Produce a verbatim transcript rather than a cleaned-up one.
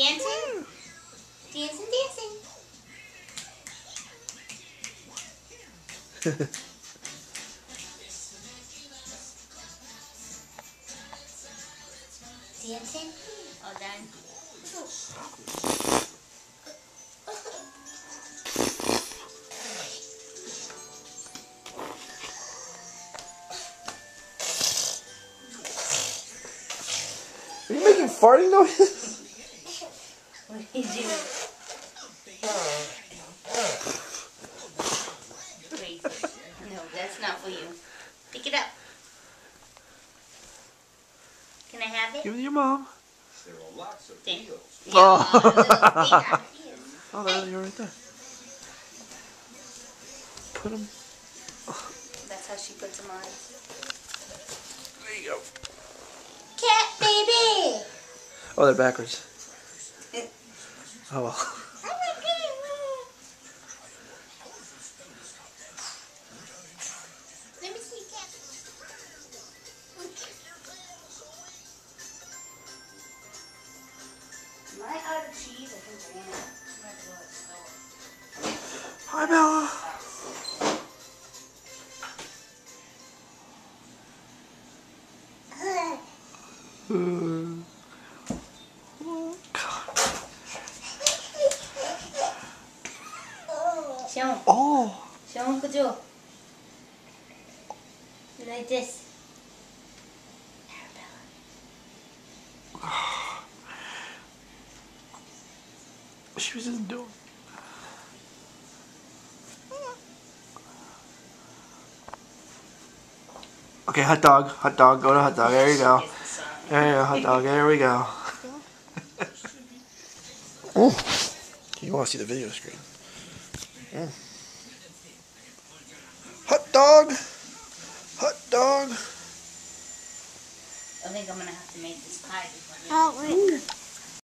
Dancing? Dancing, dancing. Dancing? All done. Are you making farting noises? What are you doing? Wait. No, that's not for you. Pick it up. Can I have it? Give it to your mom. There are lots of Thank deals. you. Oh. Yeah, Oh, there, you're right there. Put them. that's how she puts them on. There you go. Cat baby! Oh, they're backwards. Oh well. Let me see, cat. Am I out of cheese? I think I am. Hi, Bella. Uh, oh, God. Show him. Oh. Show him, Kujo. Like this. She was just doing. Okay, hot dog, hot dog, go to hot dog. There you go. There you go, hot dog. There we go. Oh, you want to see the video screen? Mm. Hot dog, hot dog. I think I'm gonna have to make this pie before. Oh, wait.